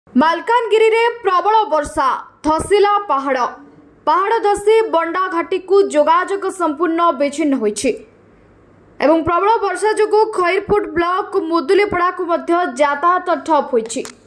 मालकानगिरी रे प्रबल वर्षा धसिला पहाड़ पहाड़ धसी बंडा घाटी को जोगाजोग संपूर्ण विच्छिन्न होइछि एवं प्रबल वर्षा जोगु खैरपुट ब्लॉक मुदुलीपड़ा को मध्य यातायात ठप होइछि।